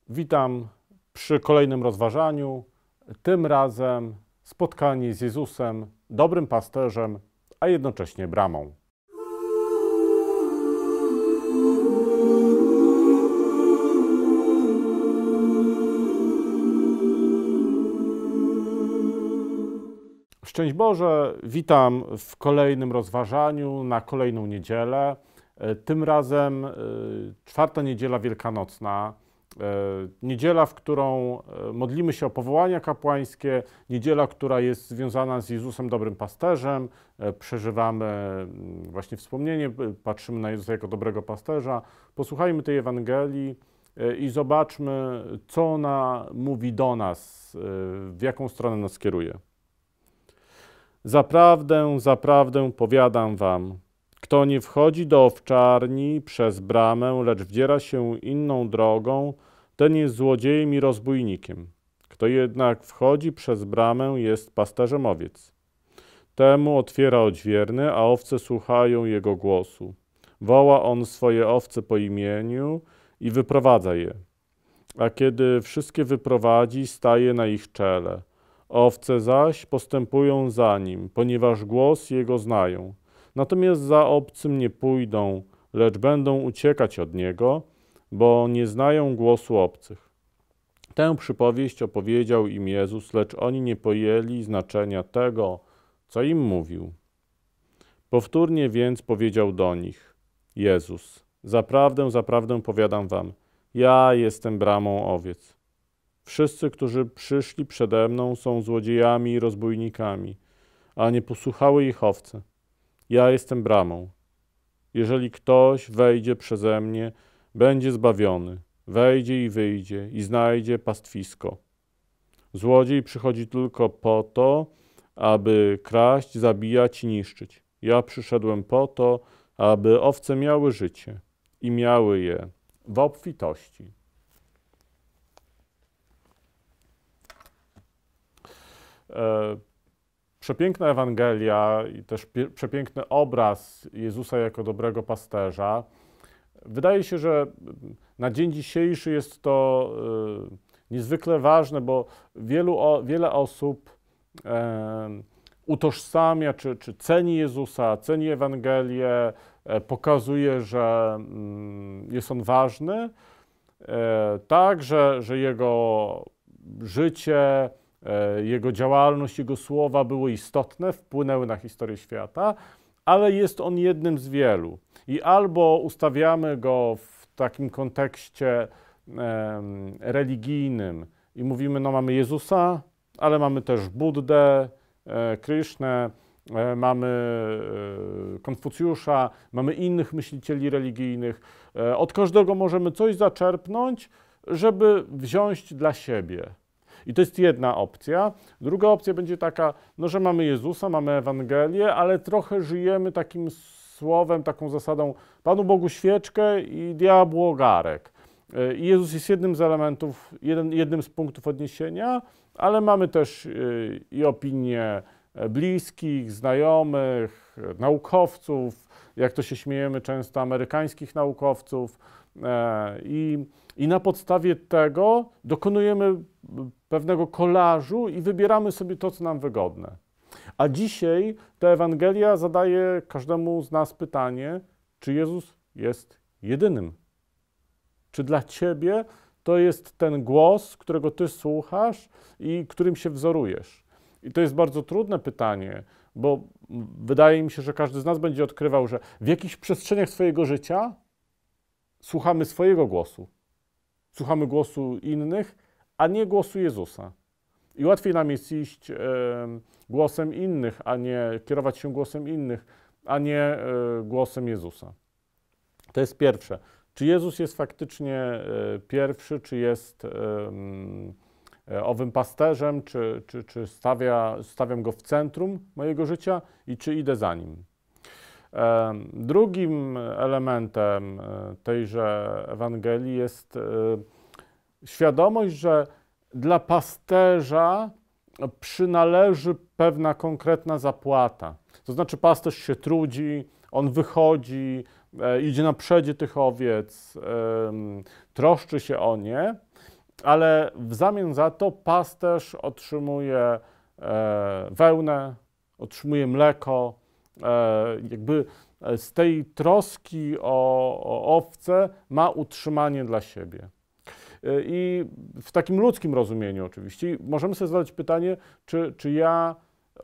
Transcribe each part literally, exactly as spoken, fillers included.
Witam przy kolejnym rozważaniu, tym razem spotkanie z Jezusem, dobrym pasterzem, a jednocześnie bramą. Szczęść Boże, witam w kolejnym rozważaniu na kolejną niedzielę. Tym razem czwarta niedziela wielkanocna. Niedziela, w którą modlimy się o powołania kapłańskie, niedziela, która jest związana z Jezusem Dobrym Pasterzem, przeżywamy właśnie wspomnienie, patrzymy na Jezusa jako dobrego pasterza. Posłuchajmy tej Ewangelii i zobaczmy, co ona mówi do nas, w jaką stronę nas kieruje. Zaprawdę, zaprawdę powiadam wam, kto nie wchodzi do owczarni przez bramę, lecz wdziera się inną drogą, ten jest złodziejem i rozbójnikiem. Kto jednak wchodzi przez bramę, jest pasterzem owiec. Temu otwiera odźwierny, a owce słuchają jego głosu. Woła on swoje owce po imieniu i wyprowadza je. A kiedy wszystkie wyprowadzi, staje na ich czele. Owce zaś postępują za nim, ponieważ głos jego znają. Natomiast za obcym nie pójdą, lecz będą uciekać od niego, bo nie znają głosu obcych. Tę przypowieść opowiedział im Jezus, lecz oni nie pojęli znaczenia tego, co im mówił. Powtórnie więc powiedział do nich Jezus: Zaprawdę, zaprawdę powiadam wam, ja jestem bramą owiec. Wszyscy, którzy przyszli przede mną, są złodziejami i rozbójnikami, a nie posłuchały ich owce. Ja jestem bramą. Jeżeli ktoś wejdzie przeze mnie, będzie zbawiony. Wejdzie i wyjdzie i znajdzie pastwisko. Złodziej przychodzi tylko po to, aby kraść, zabijać i niszczyć. Ja przyszedłem po to, aby owce miały życie i miały je w obfitości. E Przepiękna Ewangelia i też przepiękny obraz Jezusa jako dobrego pasterza. Wydaje się, że na dzień dzisiejszy jest to niezwykle ważne, bo wielu, wiele osób utożsamia czy, czy ceni Jezusa, ceni Ewangelię, pokazuje, że jest on ważny, tak, że, że jego życie, jego działalność, jego słowa były istotne, wpłynęły na historię świata, ale jest on jednym z wielu. I albo ustawiamy go w takim kontekście em, religijnym i mówimy, no mamy Jezusa, ale mamy też Buddę, e, Krisznę, e, mamy e, Konfucjusza, mamy innych myślicieli religijnych. E, od każdego możemy coś zaczerpnąć, żeby wziąć dla siebie. I to jest jedna opcja. Druga opcja będzie taka, no, że mamy Jezusa, mamy Ewangelię, ale trochę żyjemy takim słowem, taką zasadą Panu Bogu świeczkę i diabłu ogarek. I Jezus jest jednym z elementów, jeden, jednym z punktów odniesienia, ale mamy też i opinie bliskich, znajomych, naukowców, jak to się śmiejemy często, amerykańskich naukowców. I, i na podstawie tego dokonujemy pewnego kolażu i wybieramy sobie to, co nam wygodne. A dzisiaj ta Ewangelia zadaje każdemu z nas pytanie, czy Jezus jest jedynym? Czy dla Ciebie to jest ten głos, którego Ty słuchasz i którym się wzorujesz? I to jest bardzo trudne pytanie, bo wydaje mi się, że każdy z nas będzie odkrywał, że w jakichś przestrzeniach swojego życia słuchamy swojego głosu. Słuchamy głosu innych, a nie głosu Jezusa. I łatwiej nam jest iść e, głosem innych, a nie kierować się głosem innych, a nie e, głosem Jezusa. To jest pierwsze. Czy Jezus jest faktycznie e, pierwszy, czy jest e, owym pasterzem, czy, czy, czy stawia, stawiam go w centrum mojego życia i czy idę za nim. E, drugim elementem tejże Ewangelii jest e, świadomość, że dla pasterza przynależy pewna konkretna zapłata. To znaczy pasterz się trudzi, on wychodzi, e, idzie na przedzie tych owiec, e, troszczy się o nie, ale w zamian za to pasterz otrzymuje e, wełnę, otrzymuje mleko, e, jakby z tej troski o, o owce ma utrzymanie dla siebie. I w takim ludzkim rozumieniu oczywiście możemy sobie zadać pytanie, czy, czy ja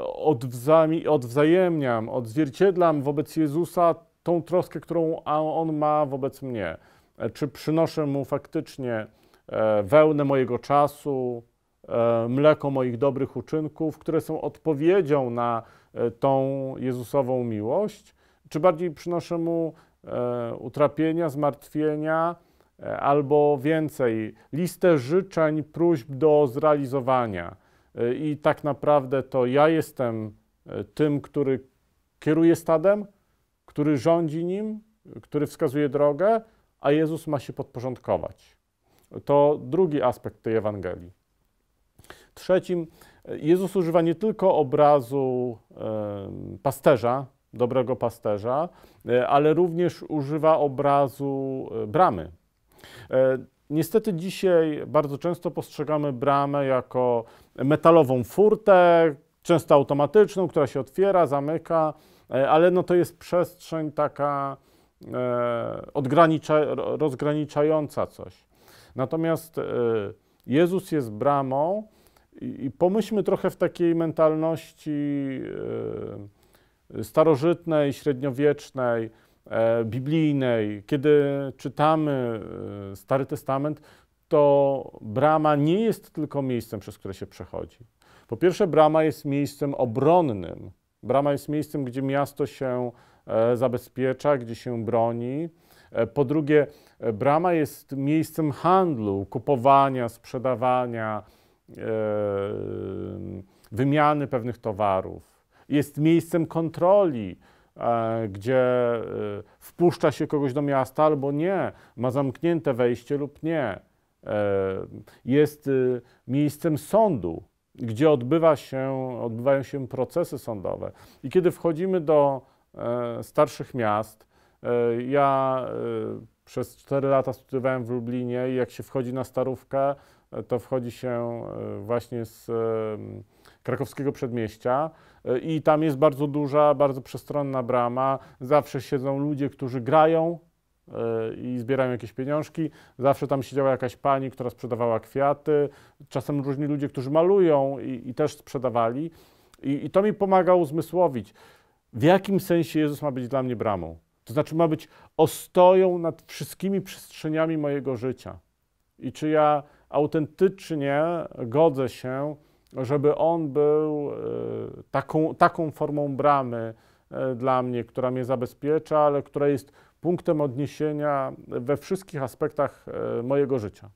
odwzajemniam, odzwierciedlam wobec Jezusa tą troskę, którą On ma wobec mnie. Czy przynoszę Mu faktycznie wełnę mojego czasu, mleko moich dobrych uczynków, które są odpowiedzią na tą Jezusową miłość, czy bardziej przynoszę Mu utrapienia, zmartwienia, albo więcej, listę życzeń, próśb do zrealizowania. I tak naprawdę to ja jestem tym, który kieruje stadem, który rządzi nim, który wskazuje drogę, a Jezus ma się podporządkować. To drugi aspekt tej Ewangelii. Trzecim, Jezus używa nie tylko obrazu pasterza, dobrego pasterza, ale również używa obrazu bramy. Niestety dzisiaj bardzo często postrzegamy bramę jako metalową furtę, często automatyczną, która się otwiera, zamyka, ale no to jest przestrzeń taka odgranicza, rozgraniczająca coś. Natomiast Jezus jest bramą i pomyślmy trochę w takiej mentalności starożytnej, średniowiecznej, biblijnej. Kiedy czytamy Stary Testament, to brama nie jest tylko miejscem, przez które się przechodzi. Po pierwsze, brama jest miejscem obronnym. Brama jest miejscem, gdzie miasto się zabezpiecza, gdzie się broni. Po drugie, brama jest miejscem handlu, kupowania, sprzedawania, wymiany pewnych towarów. Jest miejscem kontroli, gdzie wpuszcza się kogoś do miasta albo nie, ma zamknięte wejście lub nie. Jest miejscem sądu, gdzie odbywa się, odbywają się procesy sądowe. I kiedy wchodzimy do starszych miast, ja przez cztery lata studiowałem w Lublinie i jak się wchodzi na Starówkę, to wchodzi się właśnie z krakowskiego przedmieścia i tam jest bardzo duża, bardzo przestronna brama. Zawsze siedzą ludzie, którzy grają i zbierają jakieś pieniążki. Zawsze tam siedziała jakaś pani, która sprzedawała kwiaty. Czasem różni ludzie, którzy malują i, i też sprzedawali. I, I to mi pomaga uzmysłowić, w jakim sensie Jezus ma być dla mnie bramą. To znaczy ma być ostoją nad wszystkimi przestrzeniami mojego życia. I czy ja autentycznie godzę się, żeby On był taką, taką formą bramy dla mnie, która mnie zabezpiecza, ale która jest punktem odniesienia we wszystkich aspektach mojego życia.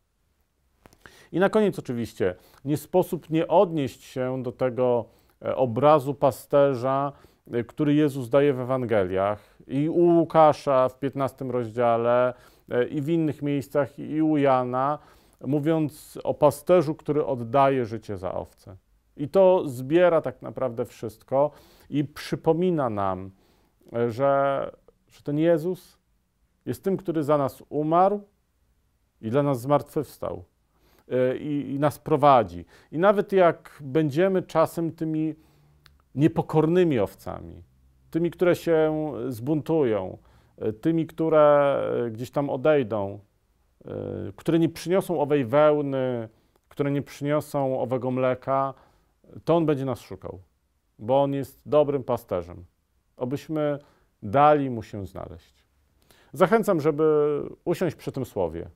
I na koniec oczywiście nie sposób nie odnieść się do tego obrazu pasterza, który Jezus daje w Ewangeliach i u Łukasza w piętnastym rozdziale i w innych miejscach i u Jana, mówiąc o pasterzu, który oddaje życie za owce. I to zbiera tak naprawdę wszystko i przypomina nam, że, że ten Jezus jest tym, który za nas umarł i dla nas zmartwychwstał i, i nas prowadzi. I nawet jak będziemy czasem tymi niepokornymi owcami, tymi, które się zbuntują, tymi, które gdzieś tam odejdą, które nie przyniosą owej wełny, które nie przyniosą owego mleka, to On będzie nas szukał, bo On jest dobrym pasterzem, obyśmy dali Mu się znaleźć. Zachęcam, żeby usiąść przy tym słowie,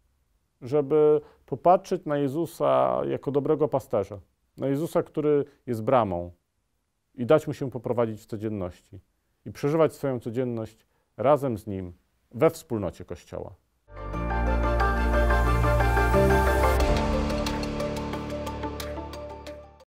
żeby popatrzeć na Jezusa jako dobrego pasterza, na Jezusa, który jest bramą i dać Mu się poprowadzić w codzienności i przeżywać swoją codzienność razem z Nim we wspólnocie Kościoła.